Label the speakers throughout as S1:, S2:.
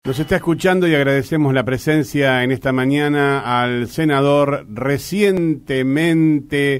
S1: Nos está escuchando y agradecemos la presencia en esta mañana al senador recientemente,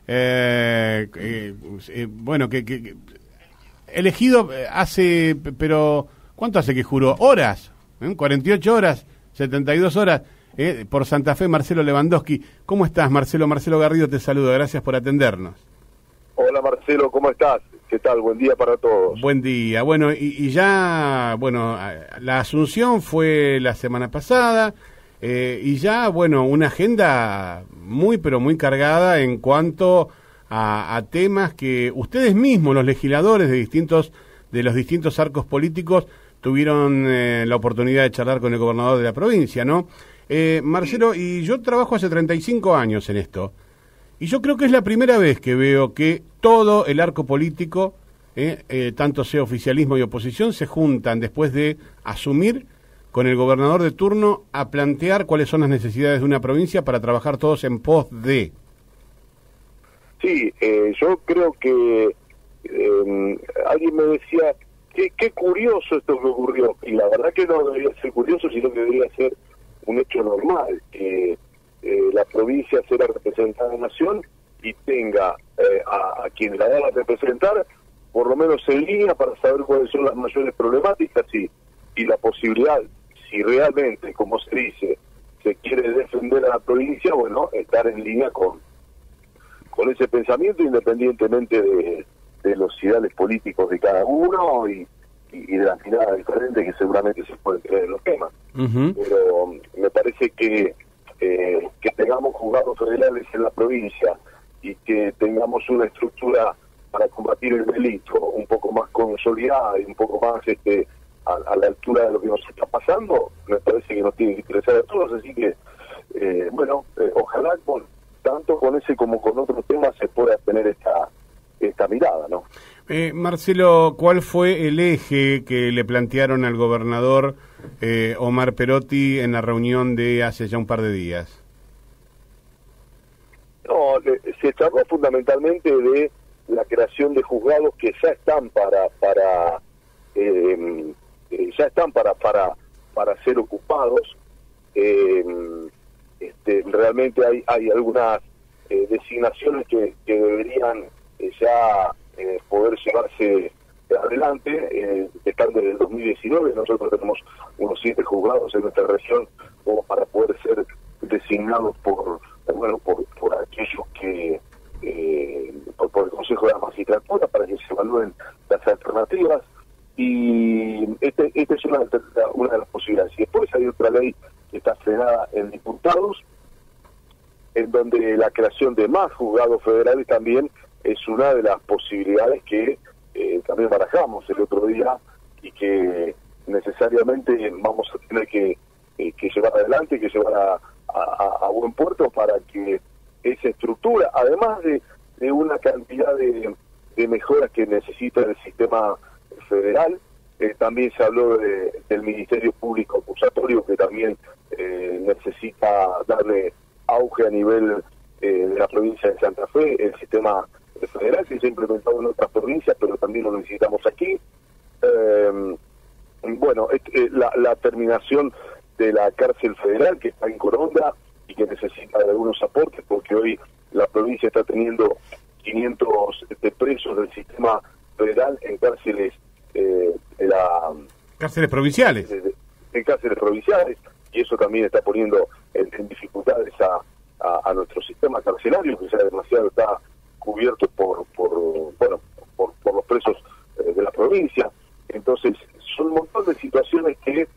S1: elegido hace, pero ¿cuánto hace que juró? Horas, 48 horas, 72 horas, por Santa Fe, Marcelo Lewandowski. ¿Cómo estás, Marcelo? Marcelo Garrido te saluda, gracias por atendernos.
S2: Hola Marcelo, ¿cómo estás? ¿Qué tal? Buen día para todos.
S1: Buen día. Bueno, y ya, bueno, la asunción fue la semana pasada, y ya, bueno, una agenda muy, pero muy cargada en cuanto a temas que ustedes mismos, los legisladores de los distintos arcos políticos, tuvieron la oportunidad de charlar con el gobernador de la provincia, ¿no? Marcelo, y yo trabajo hace 35 años en esto. Y yo creo que es la primera vez que veo que todo el arco político, tanto sea oficialismo y oposición, se juntan después de asumir con el gobernador de turno a plantear cuáles son las necesidades de una provincia para trabajar todos en pos de.
S2: Sí, yo creo que alguien me decía, qué curioso esto que ocurrió. Y la verdad que no debería ser curioso, sino que debería ser un hecho normal, que la provincia sea representada en la nación y tenga a quien la va a representar por lo menos en línea para saber cuáles son las mayores problemáticas y la posibilidad, si realmente, como se dice, se quiere defender a la provincia, bueno, estar en línea con ese pensamiento, independientemente de los ideales políticos de cada uno y de las miradas diferentes que seguramente se pueden creer en los temas. Pero me parece que tengamos juzgados federales en la provincia y que tengamos una estructura para combatir el delito un poco más consolidada y un poco más a la altura de lo que nos está pasando, me parece que nos tiene que interesar a todos, así que ojalá tanto con ese como con otros temas se pueda tener esta mirada, ¿no?
S1: Marcelo, ¿cuál fue el eje que le plantearon al gobernador Omar Perotti en la reunión de hace ya un par de días? No,
S2: se trató fundamentalmente de la creación de juzgados que ya están para ser ocupados. Realmente hay algunas designaciones que deberían ya poder llevarse adelante, están desde el 2019, nosotros tenemos unos 7 juzgados en nuestra región como para poder ser designados por aquellos que por el Consejo de la Magistratura para que se evalúen las alternativas, y esta es una de las posibilidades. Y después hay otra ley que está frenada en diputados, en donde la creación de más juzgados federales también es una de las posibilidades que también barajamos el otro día y que necesariamente vamos a tener que llevar adelante, que llevar a buen puerto para que esa estructura, además de una cantidad de mejoras que necesita el sistema federal, también se habló del Ministerio Público Acusatorio, que también necesita darle auge a nivel de la provincia de Santa Fe, el sistema federal que se ha implementado en otras provincias, pero también lo necesitamos aquí. La terminación de la cárcel federal que está en Coronda y que necesita de algunos aportes, porque hoy la provincia está teniendo 500 presos del sistema federal en cárceles
S1: cárceles provinciales.
S2: En cárceles provinciales, y eso también está poniendo en dificultades a nuestro sistema carcelario, que ya demasiado está cubierto por los presos de la provincia. Entonces son un montón de situaciones que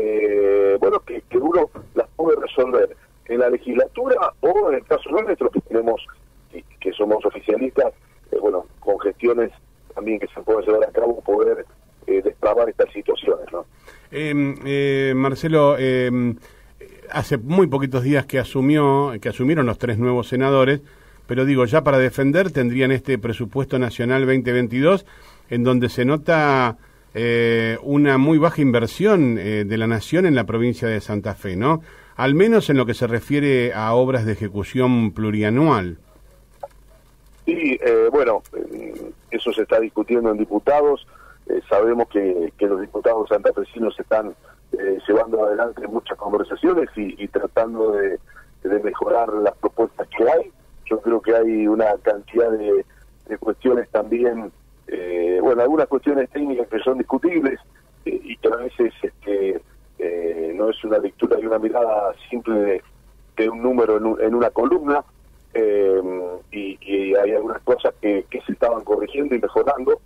S2: uno las puede resolver en la legislatura o en el caso nuestro que tenemos, que somos oficialistas, con gestiones también que se pueden llevar a cabo, poder destrabar estas situaciones, ¿no?
S1: Marcelo, hace muy poquitos días que asumieron los 3 nuevos senadores, pero digo, ya para defender tendrían este presupuesto nacional 2022, en donde se nota una muy baja inversión de la nación en la provincia de Santa Fe, ¿no? Al menos en lo que se refiere a obras de ejecución plurianual.
S2: Sí, eso se está discutiendo en diputados. Sabemos que los diputados santafesinos están llevando adelante muchas conversaciones y tratando de mejorar las propuestas que hay. Yo creo que hay una cantidad de cuestiones también, algunas cuestiones técnicas que son discutibles y que a veces no es una lectura y una mirada simple de un número en una columna, y hay algunas cosas que se estaban corrigiendo y mejorando.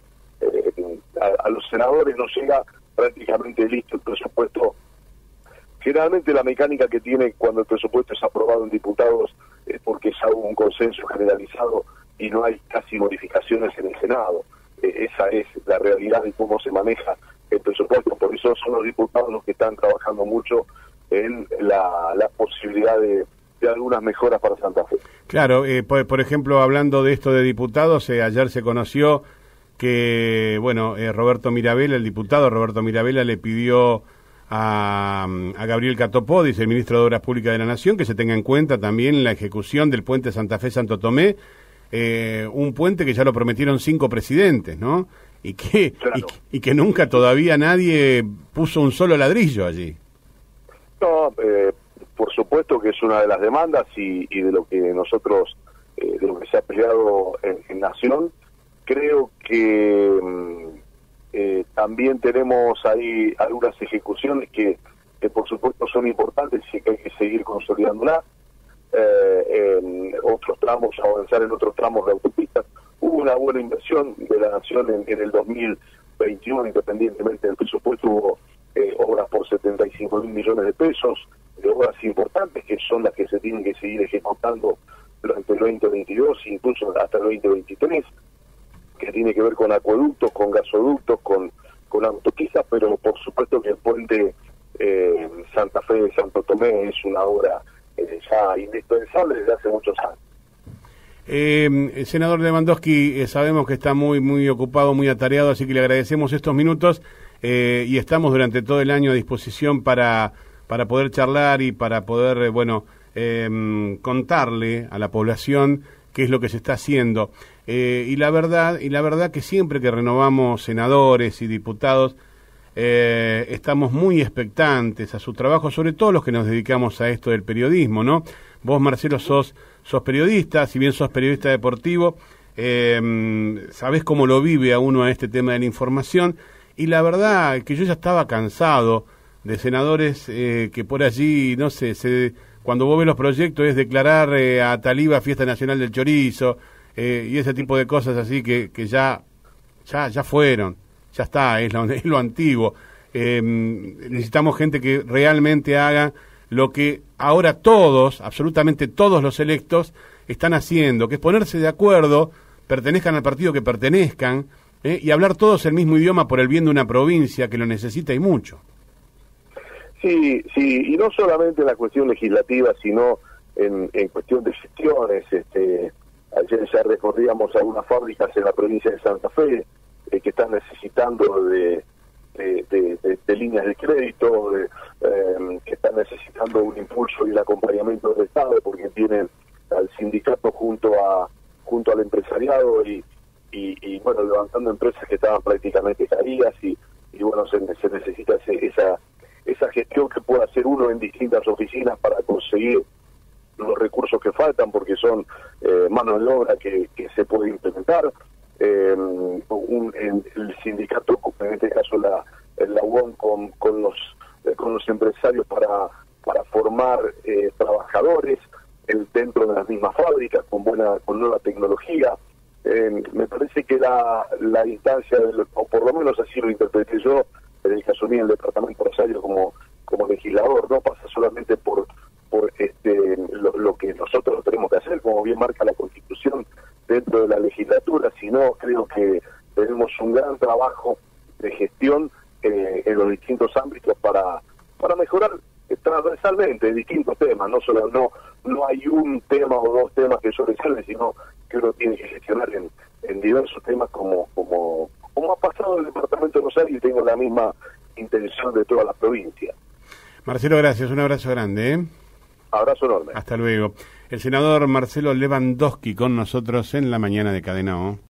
S2: A los senadores nos llega prácticamente listo el presupuesto. Generalmente la mecánica que tiene cuando el presupuesto es aprobado en diputados es porque ya hubo un consenso generalizado y no hay casi modificaciones en el Senado. Esa es la realidad de cómo se maneja el presupuesto. Por eso son los diputados los que están trabajando mucho en la posibilidad de algunas mejoras para Santa Fe.
S1: Claro, por ejemplo, hablando de esto de diputados, ayer se conoció que, Roberto Mirabella, el diputado Roberto Mirabella, le pidió a Gabriel Catopodis, el ministro de Obras Públicas de la Nación, que se tenga en cuenta también la ejecución del puente Santa Fe-Santo Tomé, un puente que ya lo prometieron 5 presidentes, ¿no? Y que, claro, y que nunca todavía nadie puso un solo ladrillo allí.
S2: No, por supuesto que es una de las demandas y de lo que nosotros, de lo que se ha peleado en Nación. Creo que también tenemos ahí algunas ejecuciones que por supuesto son importantes y que hay que seguir consolidándolas. En otros tramos, avanzar en otros tramos de autopistas. Hubo una buena inversión de la Nación en el 2021, independientemente del presupuesto, hubo obras por 75.000 millones de pesos, de obras importantes que son las que se tienen que seguir ejecutando durante el 2022, incluso hasta el 2023, que tiene que ver con acueductos, con gasoductos, con autopistas, pero por supuesto que el puente Santa Fe de Santo Tomé es una obra ya indispensable desde hace muchos años.
S1: Senador Lewandowski, sabemos que está muy ocupado, muy atareado, así que le agradecemos estos minutos y estamos durante todo el año a disposición para poder charlar y para poder, contarle a la población qué es lo que se está haciendo. Y la verdad que siempre que renovamos senadores y diputados, estamos muy expectantes a su trabajo, sobre todo los que nos dedicamos a esto del periodismo, ¿no? Vos, Marcelo, sos periodista, si bien sos periodista deportivo, sabés cómo lo vive a uno a este tema de la información, y la verdad que yo ya estaba cansado de senadores que por allí, no sé, cuando vos ves los proyectos es declarar a Taliba Fiesta Nacional del Chorizo, y ese tipo de cosas así que ya fueron. Ya está, es lo antiguo. Necesitamos gente que realmente haga lo que ahora todos, absolutamente todos los electos, están haciendo, que es ponerse de acuerdo, pertenezcan al partido que pertenezcan, y hablar todos el mismo idioma por el bien de una provincia que lo necesita y mucho.
S2: Sí, y no solamente en la cuestión legislativa, sino en cuestión de gestiones. Ayer ya recorríamos algunas fábricas en la provincia de Santa Fe, que están necesitando de líneas de crédito, que están necesitando un impulso y el acompañamiento del Estado, porque tienen al sindicato junto al empresariado y levantando empresas que estaban prácticamente caídas y se necesita esa gestión que pueda hacer uno en distintas oficinas para conseguir los recursos que faltan, porque son mano de obra que se puede implementar. El sindicato, en este caso la UON, con los empresarios para formar trabajadores dentro de las mismas fábricas con nueva tecnología. Me parece que la instancia, o por lo menos así lo interpreté yo, en el caso mío, el departamento de Rosario como legislador, no pasa solamente por lo que nosotros tenemos que hacer, como bien marca la Constitución dentro de la legislatura, sino creo que tenemos un gran trabajo de gestión en los distintos ámbitos para mejorar transversalmente distintos temas. No hay un tema o dos temas que sobresalen, sino que uno tiene que gestionar en diversos temas como ha pasado en el departamento de Rosario, y tengo la misma intención de toda la provincia.
S1: Marcelo, gracias, un abrazo grande.
S2: Abrazo enorme.
S1: Hasta luego. El senador Marcelo Lewandowski con nosotros en la mañana de Cadena O.